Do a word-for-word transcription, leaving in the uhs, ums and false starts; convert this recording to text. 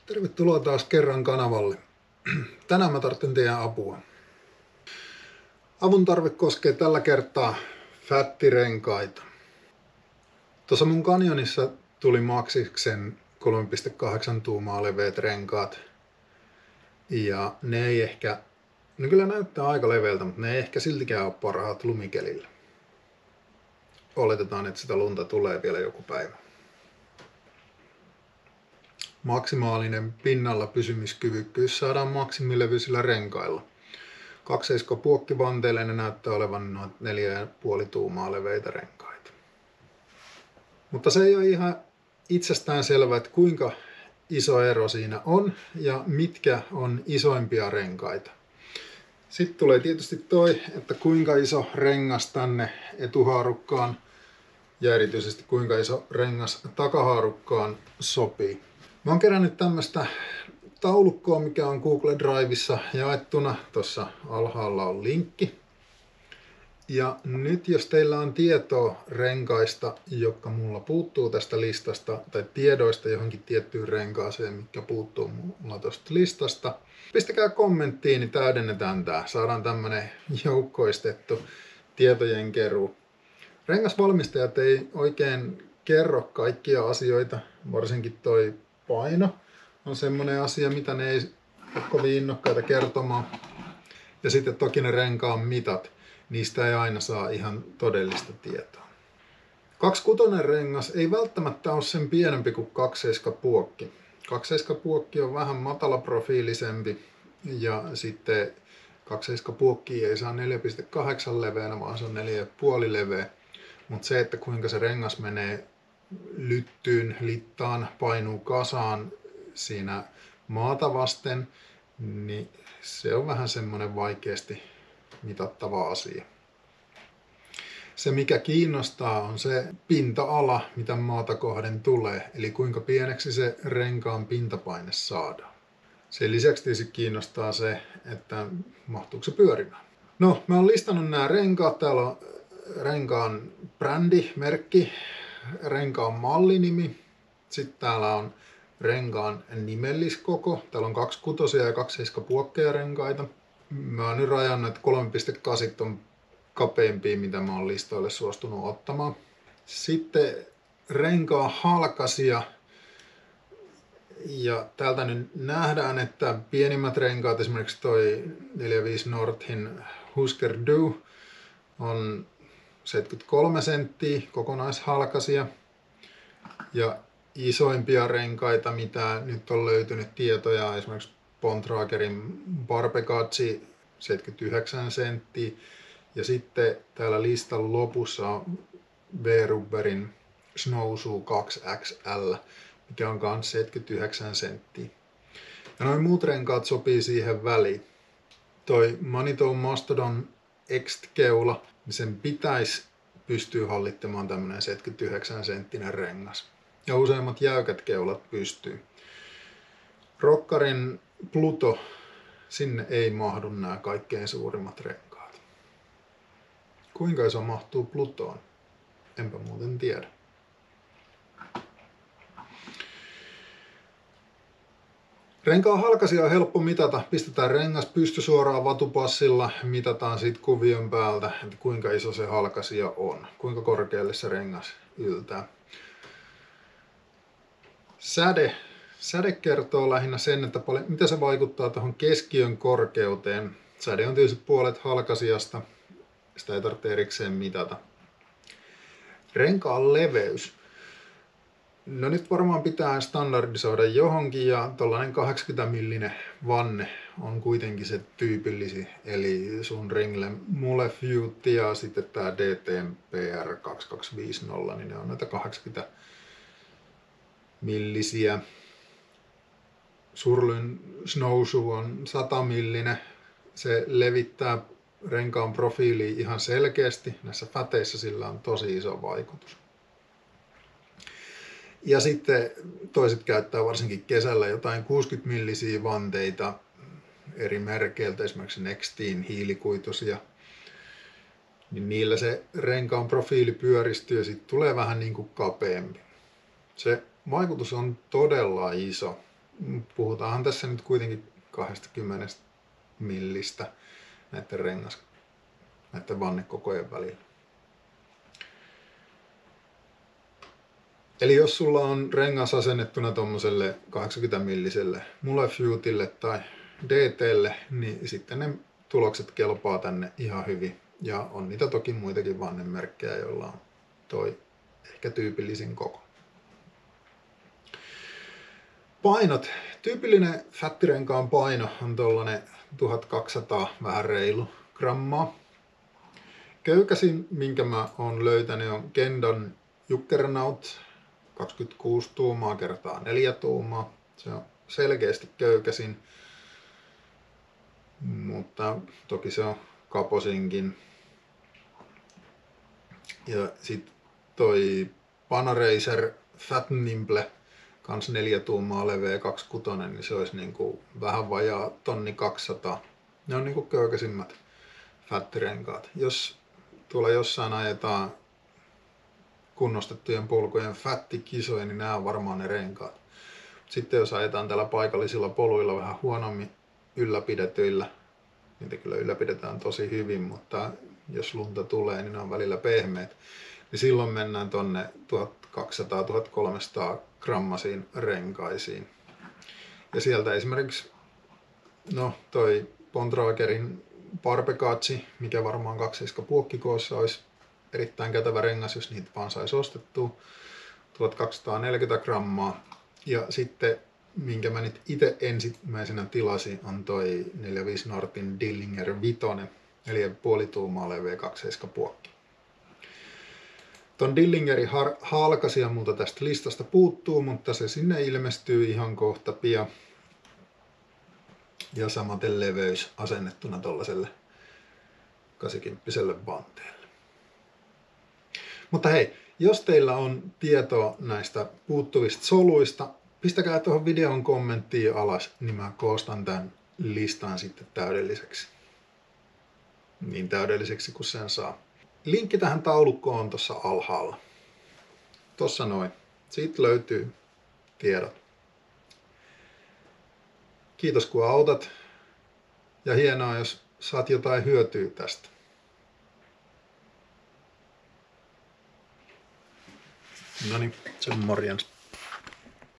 Tervetuloa taas kerran kanavalle. Tänään mä tarvitsen teidän apua. Avun tarve koskee tällä kertaa fättirenkaita. Tuossa mun kanjonissa tuli Maxxiksen kolme pilkku kahdeksan tuumaa leveät renkaat. Ja ne ei ehkä, ne kyllä näyttää aika leveältä, mutta ne ei ehkä siltikään ole parhaat lumikelillä. Oletetaan, että sitä lunta tulee vielä joku päivä. Maksimaalinen pinnalla pysymiskyvykkyys saadaan maksimilevyisillä renkailla. Kakseisko puokkivanteille ne näyttää olevan noin neljä pilkku viisi tuumaa leveitä renkaita. Mutta se ei ole ihan itsestään selvää, että kuinka iso ero siinä on ja mitkä on isoimpia renkaita. Sitten tulee tietysti toi, että kuinka iso rengas tänne etuhaarukkaan ja erityisesti kuinka iso rengas takahaarukkaan sopii. Mä oon kerännyt tämmöstä taulukkoa, mikä on Google Drivessa jaettuna. Tuossa alhaalla on linkki. Ja nyt jos teillä on tietoa renkaista, jotka mulla puuttuu tästä listasta, tai tiedoista johonkin tiettyyn renkaaseen, mikä puuttuu mulla tuosta listasta, pistäkää kommenttiin, niin täydennetään tää. Saadaan tämmönen joukkoistettu tietojen keruu. Rengasvalmistajat ei oikein kerro kaikkia asioita, varsinkin toi paino on semmoinen asia, mitä ne ei ole kovin innokkaita kertomaan. Ja sitten toki ne renkaan mitat, niistä ei aina saa ihan todellista tietoa. Kaksikutonen rengas ei välttämättä ole sen pienempi kuin kakseiskapuokki. Kakseiskapuokki on vähän matalaprofiilisempi ja sitten kakseiskapuokki ei saa neljä pilkku kahdeksan leveänä, vaan se on neljä pilkku viisi leveä. Mutta se, että kuinka se rengas menee lyttyyn, littaan, painuu kasaan siinä maata vasten, niin se on vähän semmoinen vaikeasti mitattava asia. Se mikä kiinnostaa on se pinta-ala, mitä maata kohden tulee, eli kuinka pieneksi se renkaan pintapaine saadaan. Sen lisäksi tietysti kiinnostaa se, että mahtuuko se pyörimään. No, mä oon listannut nämä renkaat. Täällä on renkaan brändi, merkki, renkaan mallinimi. Sitten täällä on renkaan nimelliskoko. Täällä on kaksi kutosia ja kaksi seiskapuokkeja renkaita. Mä oon nyt rajannut, että kolme pilkku kahdeksan on kapeimpia, mitä mä oon listoille suostunut ottamaan. Sitten renkaan halkasia. Ja täältä nyt nähdään, että pienimmät renkaat, esimerkiksi toi neljäkymmentäviisi Northin Husker Du, on seitsemänkymmentäkolme senttiä kokonaishalkasia. Ja isoimpia renkaita, mitä nyt on löytynyt tietoja, esimerkiksi Bontragerin Barbegazzi seitsemänkymmentäyhdeksän senttiä. Ja sitten täällä listan lopussa on V-Rubberin Snowshoe kaksi X L, mikä on kans seitsemänkymmentäyhdeksän senttiä. Ja noin muut renkaat sopii siihen väliin. Toi Manitou Mastodon X-keula, niin sen pitäisi pystyä hallittamaan tämmönen seitsemänkymmentäyhdeksän senttinen rengas. Ja useimmat jäykät keulat pystyy. Rockarin Pluto, sinne ei mahdu nämä kaikkein suurimmat renkaat. Kuinka iso mahtuu Plutoon? Enpä muuten tiedä. Renkaan halkasia on helppo mitata. Pistetään rengas pystysuoraan vatupassilla, mitataan siitä kuvion päältä, että kuinka iso se halkasia on, kuinka korkealle se rengas yltää. Säde. Säde kertoo lähinnä sen, että paljon, mitä se vaikuttaa tuohon keskiön korkeuteen. Säde on tietysti puolet halkasiasta, sitä ei tarvitse erikseen mitata. Renkaan leveys. No nyt varmaan pitää standardisoida johonkin ja tuollainen kahdeksankymmentä millinen vanne on kuitenkin se tyypillisin. Eli sun Ringle Mule Futi ja sitten tää D T M P R kaksikymmentäkaksi viisikymmentä, niin ne on näitä kahdeksankymmentä millisiä. Surlyn Snowshoe on sata millinen. Se levittää renkaan profiiliin ihan selkeästi. Näissä fäteissä sillä on tosi iso vaikutus. Ja sitten toiset käyttää varsinkin kesällä jotain kuusikymmentä millisiä vanteita eri merkeiltä, esimerkiksi Nextin hiilikuituisia. Niin niillä se renkaan profiili pyöristyy ja sitten tulee vähän niin kuin kapeampi. Se vaikutus on todella iso. puhutaanhan tässä nyt kuitenkin kaksikymmentä millistä näiden rengas, näiden vannekokojen välillä. Eli jos sulla on rengas asennettuna tommoselle kahdeksankymmentä milliselle Mulefuteille tai D T:lle, niin sitten ne tulokset kelpaa tänne ihan hyvin. Ja on niitä toki muitakin vannemerkkejä, joilla on toi ehkä tyypillisin koko. Painot. Tyypillinen fättirenkaan paino on tollanen tuhatkaksisataa vähän reilu grammaa. Köykäsin, minkä mä oon löytänyt, on Kendon Juggernaut kaksikymmentäkuusi tuumaa kertaa neljä tuumaa. Se on selkeästi köykäsin, mutta toki se on kaposinkin. Ja sit toi Panaracer Fat Nimble, kans neljä tuumaa leveä kaksikymmentäkuusi, niin se olisi niinku vähän vajaa tonni kaksisataa. Ne on niinku köykäisimmät fättirenkaat. Jos tuolla jossain ajetaan kunnostettujen polkujen fättikisoja, niin nämä on varmaan ne renkaat. Sitten jos ajetaan täällä paikallisilla poluilla vähän huonommin ylläpidetyillä, niitä kyllä ylläpidetään tosi hyvin, mutta jos lunta tulee, niin ne on välillä pehmeät, niin silloin mennään tonne tuhatkaksisataa tuhatkolmesataa grammasiin renkaisiin. Ja sieltä esimerkiksi no toi Bontragerin Barbecatchi, mikä varmaan kaksiseiska puokkikoossa olisi erittäin kätevä rengas, jos niitä vaan saisi ostettua, tuhatkaksisataaneljäkymmentä grammaa. Ja sitten, minkä mä nyt itse ensimmäisenä tilasin, on toi neljäkymmentäviisi Nortin Dillinger Vitonen, neljä pilkku viisi tuumaa leveä kaksiseiska puokki. Ton Dillingerin halkasia multa tästä listasta puuttuu, mutta se sinne ilmestyy ihan kohta pian. Ja samaten leveys asennettuna tollaselle kahdeksankymmentä vanteelle. Mutta hei, jos teillä on tietoa näistä puuttuvista soluista, pistäkää tuohon videon kommenttiin alas, niin mä koostan tämän listan sitten täydelliseksi. Niin täydelliseksi kuin sen saa. Linkki tähän taulukkoon on tuossa alhaalla. Tossa noin. Siitä löytyy tiedot. Kiitos kun autat. Ja hienoa, jos saat jotain hyötyä tästä. Noniin, sen morjens.